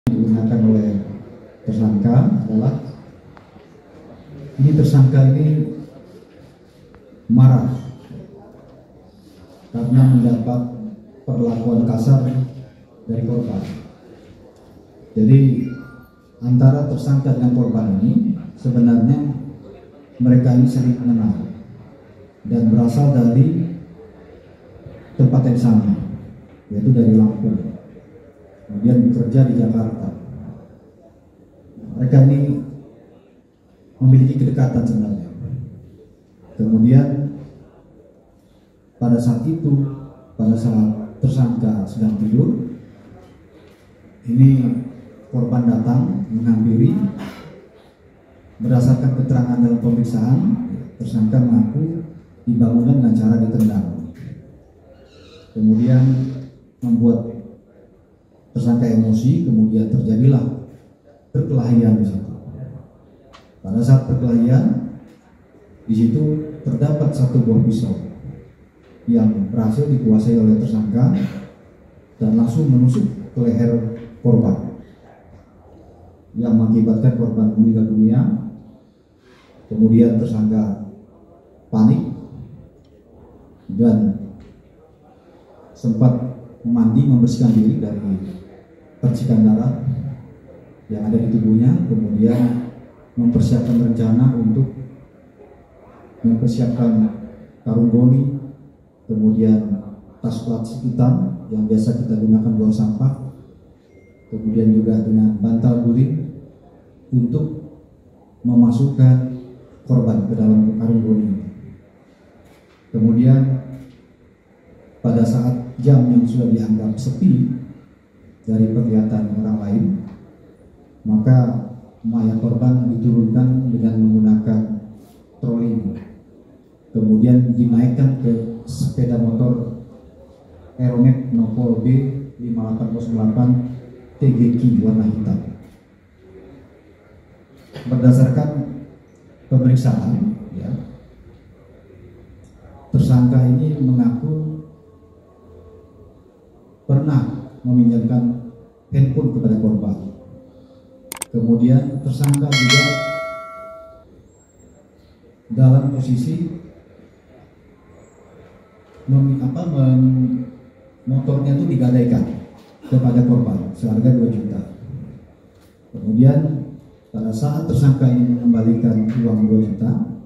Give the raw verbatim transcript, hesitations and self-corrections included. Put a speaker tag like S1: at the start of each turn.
S1: digunakan oleh tersangka adalah ini tersangka ini marah karena mendapat perlakuan kasar dari korban. Jadi antara tersangka dengan korban ini sebenarnya mereka ini saling mengenal dan berasal dari tempat yang sama, yaitu dari Lampung, kemudian bekerja di Jakarta. Mereka ini memiliki kedekatan sebenarnya. Kemudian pada saat itu, pada saat tersangka sedang tidur, ini korban datang menghampiri. Berdasarkan keterangan dalam pemeriksaan, tersangka mengaku dibangunkan dengan cara ditendang. Kemudian membuat tersangka emosi, kemudian terjadilah perkelahian di situ. Pada saat perkelahian, di situ terdapat satu buah pisau yang berhasil dikuasai oleh tersangka dan langsung menusuk ke leher korban, yang mengakibatkan korban meninggal dunia. Kemudian tersangka panik dan sempat mandi membersihkan diri dari percikan darah yang ada di tubuhnya, kemudian mempersiapkan rencana untuk mempersiapkan karung goni, kemudian tas plastik hitam yang biasa kita gunakan buang sampah, kemudian juga dengan bantal guling untuk memasukkan korban ke dalam karung goni. Kemudian pada saat jam yang sudah dianggap sepi dari penglihatan orang lain, maka mayat korban diturunkan dengan menggunakan troli, kemudian dinaikkan ke sepeda motor Aeronet Nopol B lima delapan nol delapan T G Q warna hitam. Berdasarkan pemeriksaan, ya, tersangka ini mengaku pernah meminjamkan handphone kepada korban. Kemudian tersangka juga dalam posisi mem, apa, mem, motornya itu digadaikan kepada korban seharga dua juta. Kemudian pada saat tersangka ini mengembalikan uang dua juta,